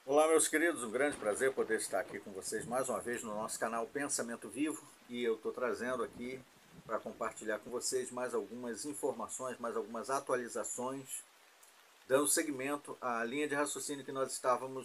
Olá, meus queridos, um grande prazer poder estar aqui com vocês mais uma vez no nosso canal Pensamento Vivo, e eu estou trazendo aqui para compartilhar com vocês mais algumas informações, mais algumas atualizações, dando seguimento à linha de raciocínio que nós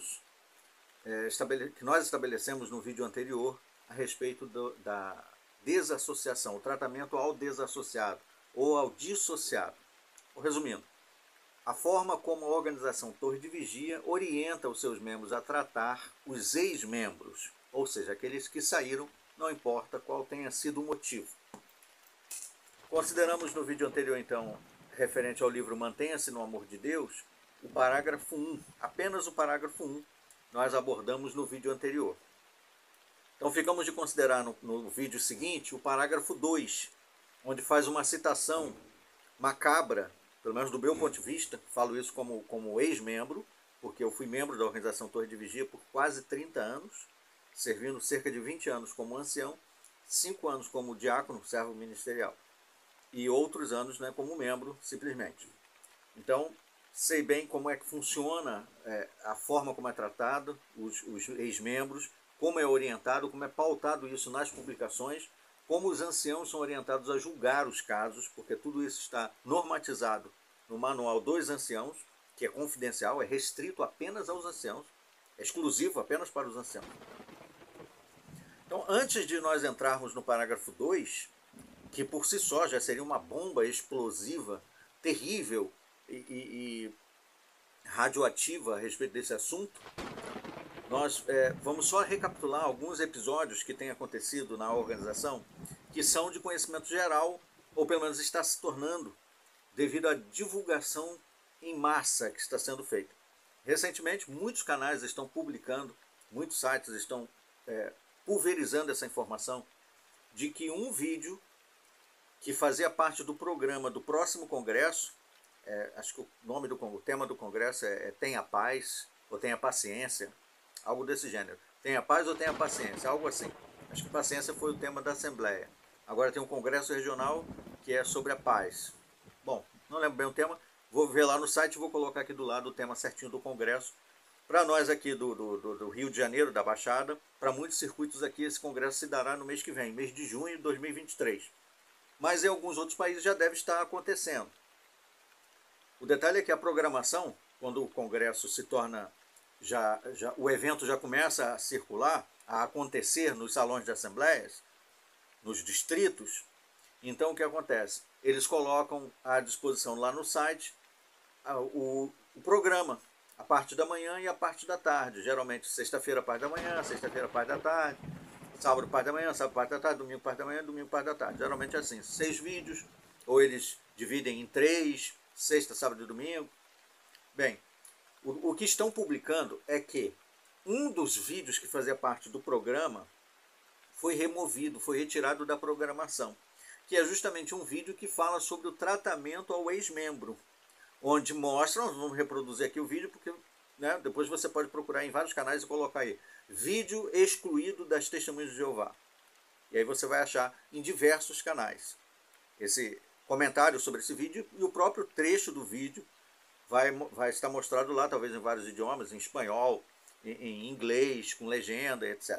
estabelecemos no vídeo anterior a respeito da desassociação, o tratamento ao desassociado ou ao dissociado. Resumindo, a forma como a organização Torre de Vigia orienta os seus membros a tratar os ex-membros, ou seja, aqueles que saíram, não importa qual tenha sido o motivo. Consideramos no vídeo anterior, então, referente ao livro Mantenha-se no Amor de Deus, o parágrafo 1, apenas o parágrafo 1, nós abordamos no vídeo anterior. Então ficamos de considerar no vídeo seguinte o parágrafo 2, onde faz uma citação macabra, pelo menos do meu ponto de vista, falo isso como ex-membro, porque eu fui membro da organização Torre de Vigia por quase 30 anos, servindo cerca de 20 anos como ancião, 5 anos como diácono, servo ministerial, e outros anos, né, como membro, simplesmente. Então, sei bem como é que funciona a forma como é tratado os ex-membros, como é orientado, como é pautado isso nas publicações, como os anciãos são orientados a julgar os casos, porque tudo isso está normatizado no Manual dos Anciãos, que é confidencial, é restrito apenas aos anciãos, é exclusivo apenas para os anciãos. Então, antes de nós entrarmos no parágrafo 2, que por si só já seria uma bomba explosiva, terrível e radioativa a respeito desse assunto, nós vamos só recapitular alguns episódios que têm acontecido na organização, que são de conhecimento geral, ou pelo menos está se tornando, devido à divulgação em massa que está sendo feita. Recentemente, muitos canais estão publicando, muitos sites estão pulverizando essa informação, de que um vídeo que fazia parte do programa do próximo congresso, acho que o tema do congresso é Tenha Paz, ou Tenha Paciência, algo desse gênero. Tenha paz ou tenha paciência, algo assim. Acho que paciência foi o tema da Assembleia. Agora tem um congresso regional que é sobre a paz. Bom, não lembro bem o tema, vou ver lá no site e vou colocar aqui do lado o tema certinho do congresso. Para nós aqui do Rio de Janeiro, da Baixada, para muitos circuitos aqui, esse congresso se dará no mês que vem, mês de junho de 2023. Mas em alguns outros países já deve estar acontecendo. O detalhe é que a programação, quando o congresso se torna o evento já começa a circular, a acontecer nos salões de assembleias, nos distritos. Então o que acontece? Eles colocam à disposição lá no site o programa, a parte da manhã e a parte da tarde. Geralmente sexta-feira, parte da manhã, sexta-feira, parte da tarde, sábado, parte da manhã, sábado, parte da tarde, domingo, parte da manhã, domingo, parte da tarde. Geralmente é assim, 6 vídeos, ou eles dividem em 3, sexta, sábado e domingo. Bem, o que estão publicando é que um dos vídeos que fazia parte do programa foi removido, foi retirado da programação, que é justamente um vídeo que fala sobre o tratamento ao ex-membro, onde mostra, nós vamos reproduzir aqui o vídeo, porque depois você pode procurar em vários canais e colocar aí, vídeo excluído das Testemunhas de Jeová. E aí você vai achar em diversos canais esse comentário sobre esse vídeo e o próprio trecho do vídeo vai estar mostrado lá, talvez em vários idiomas, em espanhol, em inglês, com legenda, etc.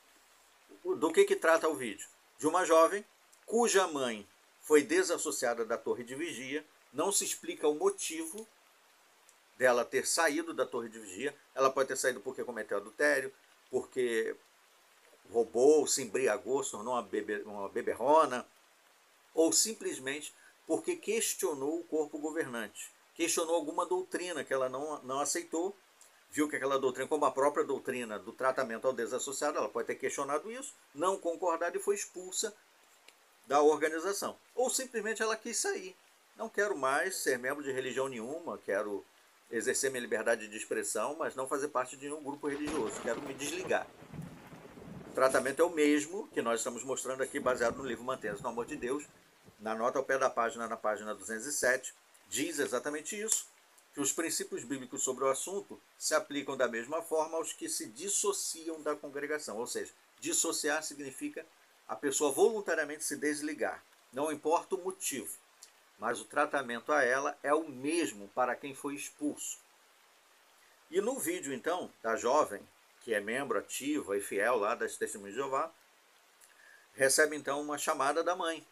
Do que trata o vídeo? De uma jovem cuja mãe foi desassociada da Torre de Vigia, não se explica o motivo dela ter saído da Torre de Vigia. Ela pode ter saído porque cometeu adultério, porque roubou, se embriagou, se tornou uma beberrona, ou simplesmente porque questionou o corpo governante, questionou alguma doutrina que ela não aceitou, viu que aquela doutrina, como a própria doutrina do tratamento ao desassociado, ela pode ter questionado isso, não concordado e foi expulsa da organização. Ou simplesmente ela quis sair. Não quero mais ser membro de religião nenhuma, quero exercer minha liberdade de expressão, mas não fazer parte de nenhum grupo religioso, quero me desligar. O tratamento é o mesmo que nós estamos mostrando aqui, baseado no livro Mantenha-se no Amor de Deus, na nota ao pé da página, na página 207, diz exatamente isso, que os princípios bíblicos sobre o assunto se aplicam da mesma forma aos que se dissociam da congregação. Ou seja, dissociar significa a pessoa voluntariamente se desligar. Não importa o motivo, mas o tratamento a ela é o mesmo para quem foi expulso. E no vídeo, então, da jovem, que é membro ativa e fiel lá das Testemunhas de Jeová, recebe então uma chamada da mãe,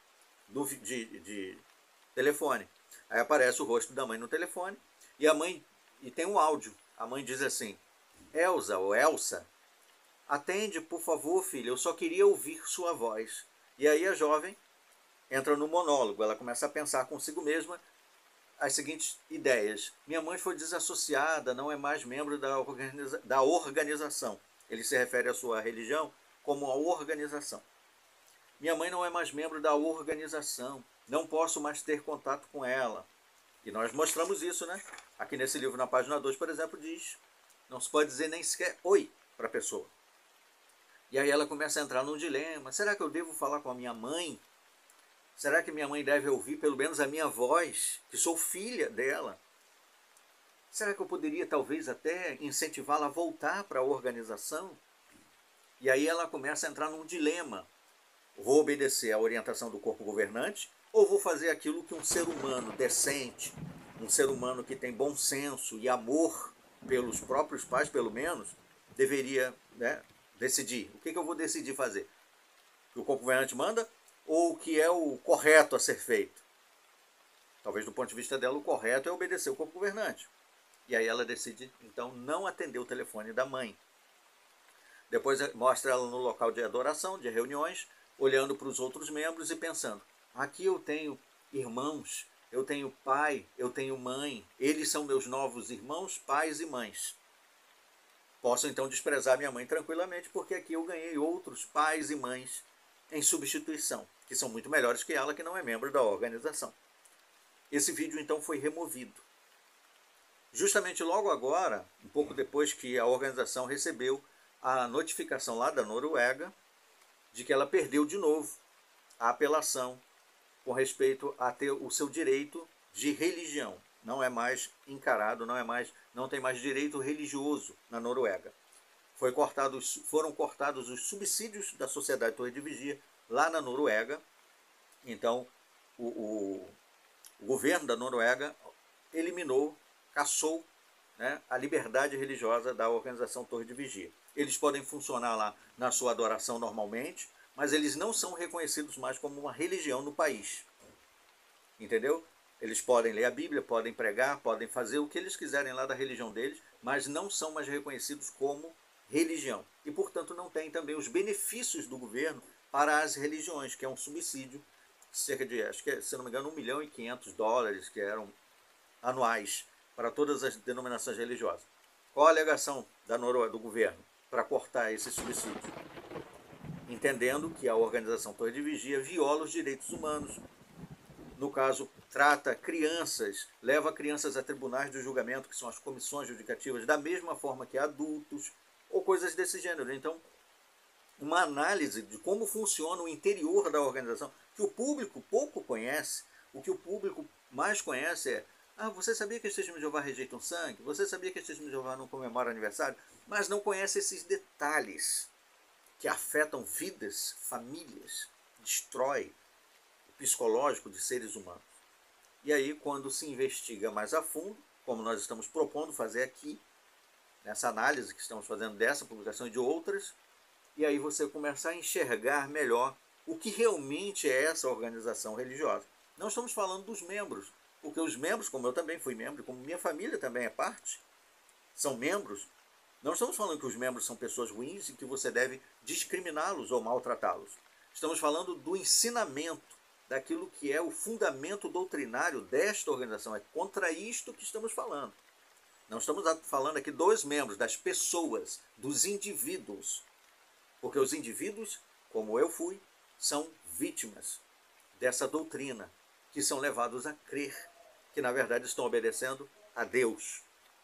de telefone. Aí aparece o rosto da mãe no telefone, e tem um áudio. A mãe diz assim: Elza ou Elsa, atende, por favor, filha, eu só queria ouvir sua voz. E aí a jovem entra no monólogo, ela começa a pensar consigo mesma as seguintes ideias. Minha mãe foi desassociada, não é mais membro da organização. Ele se refere à sua religião como a organização. Minha mãe não é mais membro da organização, não posso mais ter contato com ela. E nós mostramos isso, né? Aqui nesse livro, na página 2, por exemplo, diz: não se pode dizer nem sequer oi para a pessoa. E aí ela começa a entrar num dilema: será que eu devo falar com a minha mãe? Será que minha mãe deve ouvir pelo menos a minha voz, que sou filha dela? Será que eu poderia talvez até incentivá-la a voltar para a organização? E aí ela começa a entrar num dilema: vou obedecer à orientação do corpo governante ou vou fazer aquilo que um ser humano decente, um ser humano que tem bom senso e amor pelos próprios pais, pelo menos, deveria, né, decidir? O que eu vou decidir fazer? O que o corpo governante manda ou o que é o correto a ser feito? Talvez do ponto de vista dela o correto é obedecer o corpo governante. E aí ela decide, então, não atender o telefone da mãe. Depois mostra ela no local de adoração, de reuniões, olhando para os outros membros e pensando: aqui eu tenho irmãos, eu tenho pai, eu tenho mãe, eles são meus novos irmãos, pais e mães. Posso então desprezar minha mãe tranquilamente, porque aqui eu ganhei outros pais e mães em substituição, que são muito melhores que ela, que não é membro da organização. Esse vídeo então foi removido. Justamente logo agora, um pouco depois que a organização recebeu a notificação lá da Noruega de que ela perdeu de novo a apelação com respeito a ter o seu direito de religião. Não é mais encarado, não tem mais direito religioso na Noruega. Foram cortados os subsídios da Sociedade Torre de Vigia lá na Noruega. Então, o governo da Noruega eliminou, cassou, né, a liberdade religiosa da organização Torre de Vigia. Eles podem funcionar lá na sua adoração normalmente, mas eles não são reconhecidos mais como uma religião no país. Entendeu? Eles podem ler a Bíblia, podem pregar, podem fazer o que eles quiserem lá da religião deles, mas não são mais reconhecidos como religião. E, portanto, não têm também os benefícios do governo para as religiões, que é um subsídio, cerca de, acho que, se não me engano, $1.500.000, que eram anuais para todas as denominações religiosas. Qual a alegação do governo para cortar esse subsídio? Entendendo que a organização Torre de Vigia viola os direitos humanos. No caso, trata crianças, leva crianças a tribunais de julgamento, que são as comissões judicativas, da mesma forma que adultos, ou coisas desse gênero. Então, uma análise de como funciona o interior da organização, que o público pouco conhece. O que o público mais conhece é: você sabia que as Testemunhas de Jeová rejeitam sangue? Você sabia que as Testemunhas de Jeová não comemoram aniversário? Mas não conhece esses detalhes que afetam vidas, famílias, destrói o psicológico de seres humanos. E aí, quando se investiga mais a fundo, como nós estamos propondo fazer aqui, nessa análise que estamos fazendo dessa publicação e de outras, e aí você começa a enxergar melhor o que realmente é essa organização religiosa. Não estamos falando dos membros, porque os membros, como eu também fui membro, como minha família também é parte, são membros. Não estamos falando que os membros são pessoas ruins e que você deve discriminá-los ou maltratá-los. Estamos falando do ensinamento, daquilo que é o fundamento doutrinário desta organização. É contra isto que estamos falando. Não estamos falando aqui dos membros, das pessoas, dos indivíduos. Porque os indivíduos, como eu fui, são vítimas dessa doutrina, que são levados a crer que, na verdade, estão obedecendo a Deus.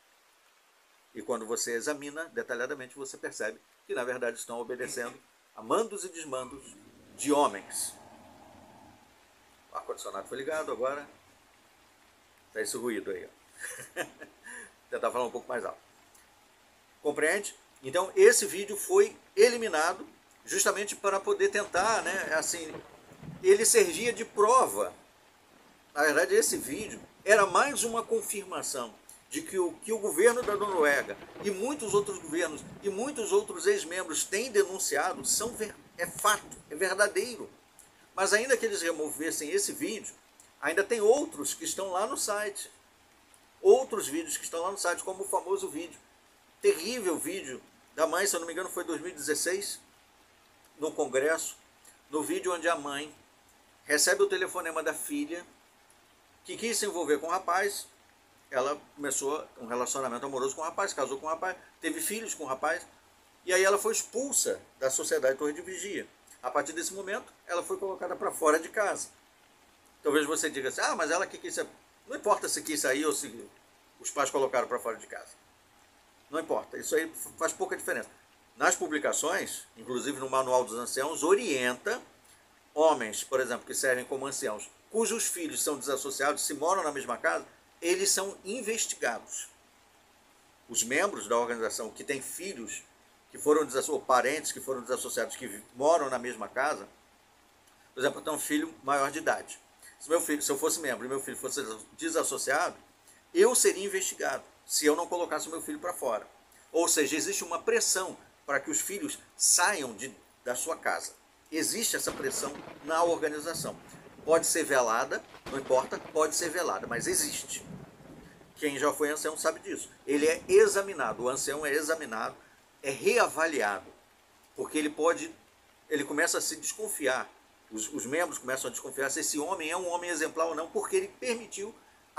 E quando você examina detalhadamente, você percebe que, na verdade, estão obedecendo a mandos e desmandos de homens. O ar-condicionado foi ligado agora. Está esse ruído aí. Ó. Tentar falar um pouco mais alto. Compreende? Então, esse vídeo foi eliminado justamente para poder tentar, né, assim, ele servia de prova. Na verdade, esse vídeo era mais uma confirmação de que o governo da Noruega e muitos outros governos e muitos outros ex-membros têm denunciado é fato, é verdadeiro. Mas ainda que eles removessem esse vídeo, ainda tem outros que estão lá no site. Outros vídeos que estão lá no site, como o famoso vídeo, terrível vídeo da mãe, se eu não me engano foi em 2016, no Congresso, no vídeo onde a mãe recebe o telefonema da filha, que quis se envolver com o rapaz. Ela começou um relacionamento amoroso com o rapaz, casou com o rapaz, teve filhos com o rapaz, e aí ela foi expulsa da Sociedade Torre de Vigia. A partir desse momento, ela foi colocada para fora de casa. Talvez você diga assim, mas ela que quis sair. Não importa se quis sair ou se os pais colocaram para fora de casa. Não importa, isso aí faz pouca diferença. Nas publicações, inclusive no Manual dos Anciãos, orienta homens, por exemplo, que servem como anciãos, cujos filhos são desassociados, se moram na mesma casa, eles são investigados. Os membros da organização que têm filhos que foram ou parentes que foram desassociados, que moram na mesma casa, por exemplo, eu tenho um filho maior de idade. Se eu fosse membro e meu filho fosse desassociado, eu seria investigado se eu não colocasse o meu filho para fora. Ou seja, existe uma pressão para que os filhos saiam da sua casa. Existe essa pressão na organização. Pode ser velada, não importa, pode ser velada, mas existe. Quem já foi ancião sabe disso. Ele é examinado, o ancião é examinado, é reavaliado, porque ele começa a se desconfiar, os membros começam a desconfiar se esse homem é um homem exemplar ou não, porque ele permitiu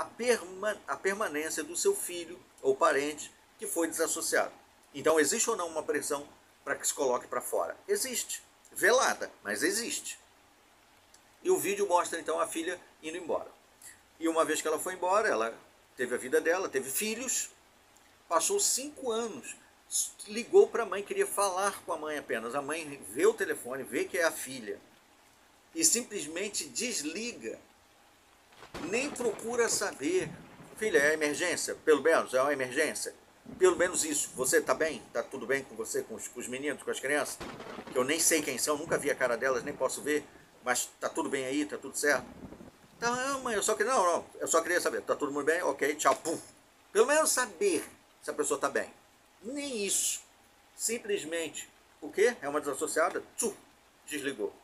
a permanência do seu filho ou parente que foi desassociado. Então existe ou não uma pressão para que se coloque para fora? Existe, velada, mas existe. E o vídeo mostra então a filha indo embora. E uma vez que ela foi embora, ela teve a vida dela, teve filhos, passou 5 anos, ligou para a mãe, queria falar com a mãe apenas. A mãe vê o telefone, vê que é a filha e simplesmente desliga, nem procura saber. Filha, é emergência? Pelo menos é uma emergência? Pelo menos isso. Você está bem? Está tudo bem com você, com os meninos, com as crianças? Que eu nem sei quem são, nunca vi a cara delas, nem posso ver, mas está tudo bem aí, está tudo certo? Tá, mãe, eu só queria saber, está todo mundo bem? Ok, tchau, pum. Pelo menos saber se a pessoa está bem. Nem isso. Simplesmente, o quê? É uma desassociada? Desligou.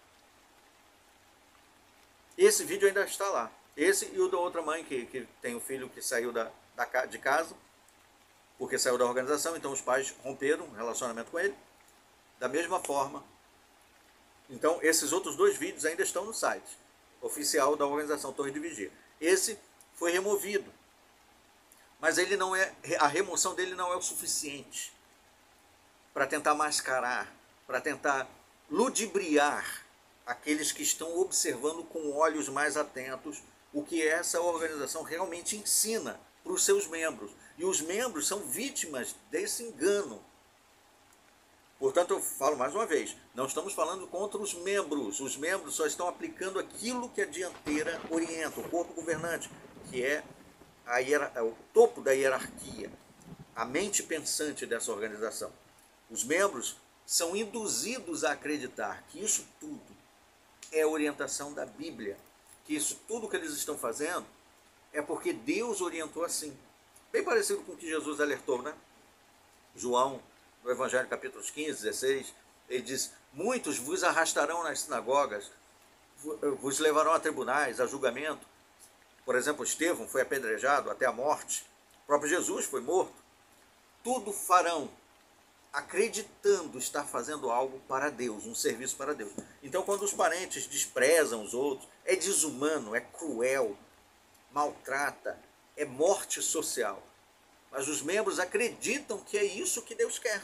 Esse vídeo ainda está lá. Esse e o da outra mãe que tem o filho que saiu de casa, porque saiu da organização, então os pais romperam o relacionamento com ele. Da mesma forma. Então, esses outros 2 vídeos ainda estão no site oficial da organização Torre de Vigia. Esse foi removido. Mas a remoção dele não é o suficiente para tentar mascarar, para tentar ludibriar aqueles que estão observando com olhos mais atentos o que essa organização realmente ensina para os seus membros. E os membros são vítimas desse engano. Portanto, eu falo mais uma vez, não estamos falando contra os membros só estão aplicando aquilo que a dianteira orienta, o corpo governante, que é o topo da hierarquia, a mente pensante dessa organização. Os membros são induzidos a acreditar que isso tudo é orientação da Bíblia, que isso tudo que eles estão fazendo é porque Deus orientou assim. Bem parecido com o que Jesus alertou, né? João, no Evangelho capítulos 15, 16, ele diz: muitos vos arrastarão nas sinagogas, vos levarão a tribunais, a julgamento. Por exemplo, Estevão foi apedrejado até a morte. O próprio Jesus foi morto. Tudo farão acreditando estar fazendo algo para Deus, um serviço para Deus. Então, quando os parentes desprezam os outros, é desumano, é cruel, maltrata, é morte social. Mas os membros acreditam que é isso que Deus quer.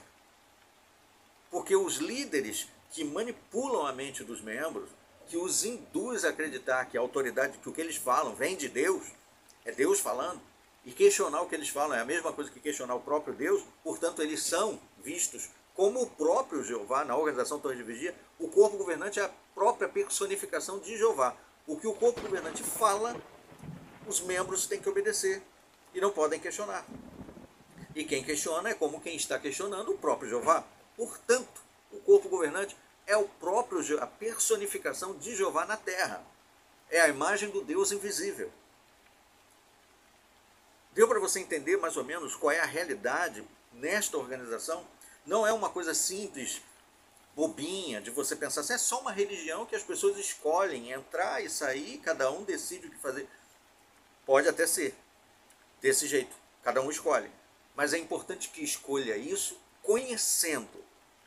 Porque os líderes que manipulam a mente dos membros, que os induz a acreditar que a autoridade, que o que eles falam vem de Deus, é Deus falando, e questionar o que eles falam é a mesma coisa que questionar o próprio Deus, portanto eles são vistos como o próprio Jeová. Na organização Torre de Vigia, o corpo governante é a própria personificação de Jeová. O que o corpo governante fala, os membros têm que obedecer e não podem questionar. E quem questiona é como quem está questionando o próprio Jeová. Portanto, o corpo governante é a personificação de Jeová na terra. É a imagem do Deus invisível. Deu para você entender mais ou menos qual é a realidade nesta organização? Não é uma coisa simples, bobinha, de você pensar assim, é só uma religião que as pessoas escolhem entrar e sair, cada um decide o que fazer. Pode até ser desse jeito, cada um escolhe. Mas é importante que escolha isso conhecendo.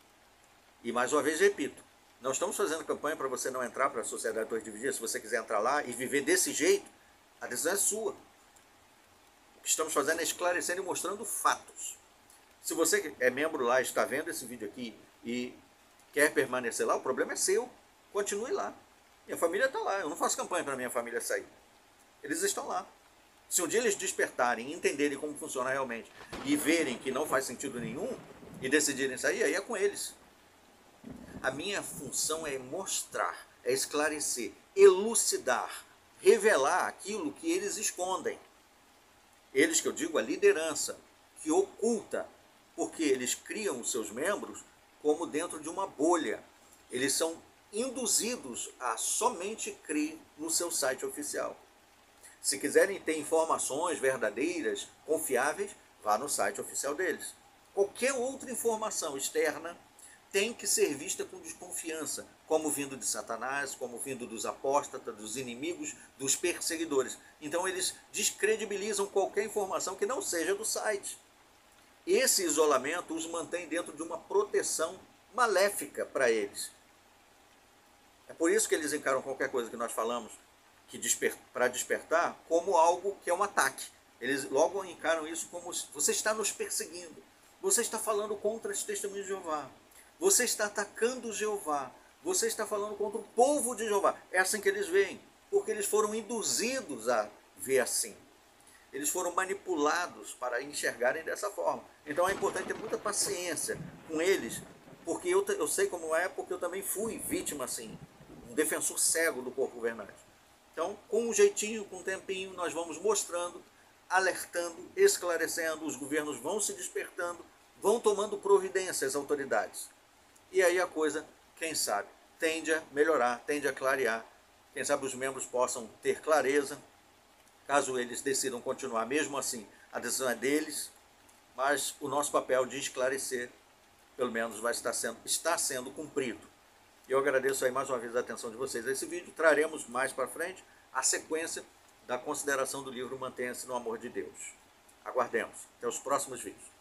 E mais uma vez repito, não estamos fazendo campanha para você não entrar para a Sociedade Torre de Vigia. Se você quiser entrar lá e viver desse jeito, a decisão é sua. O que estamos fazendo é esclarecendo e mostrando fatos. Se você é membro lá, está vendo esse vídeo aqui e quer permanecer lá, o problema é seu. Continue lá. Minha família está lá. Eu não faço campanha para minha família sair. Eles estão lá. Se um dia eles despertarem, entenderem como funciona realmente e verem que não faz sentido nenhum e decidirem sair, aí é com eles. A minha função é mostrar, é esclarecer, elucidar, revelar aquilo que eles escondem. Eles, que eu digo, a liderança, que oculta, porque eles criam os seus membros como dentro de uma bolha. Eles são induzidos a somente crer no seu site oficial. Se quiserem ter informações verdadeiras, confiáveis, vá no site oficial deles. Qualquer outra informação externa tem que ser vista com desconfiança, como vindo de Satanás, como vindo dos apóstatas, dos inimigos, dos perseguidores. Então eles descredibilizam qualquer informação que não seja do site. Esse isolamento os mantém dentro de uma proteção maléfica para eles. É por isso que eles encaram qualquer coisa que nós falamos que para despertar como algo que é um ataque. Eles logo encaram isso como você está nos perseguindo, você está falando contra as testemunhas de Jeová, você está atacando Jeová, você está falando contra o povo de Jeová. É assim que eles veem, porque eles foram induzidos a ver assim. Eles foram manipulados para enxergarem dessa forma. Então é importante ter muita paciência com eles, porque eu sei como é, porque eu também fui vítima assim, um defensor cego do corpo governante. Então, com um jeitinho, com um tempinho, nós vamos mostrando, alertando, esclarecendo, os governos vão se despertando, vão tomando providência as autoridades. E aí a coisa, quem sabe, tende a melhorar, tende a clarear. Quem sabe os membros possam ter clareza, caso eles decidam continuar, mesmo assim, a decisão é deles, mas o nosso papel de esclarecer, pelo menos, está sendo cumprido. Eu agradeço aí mais uma vez a atenção de vocês a esse vídeo. Traremos mais para frente a sequência da consideração do livro Mantenha-se no Amor de Deus. Aguardemos. Até os próximos vídeos.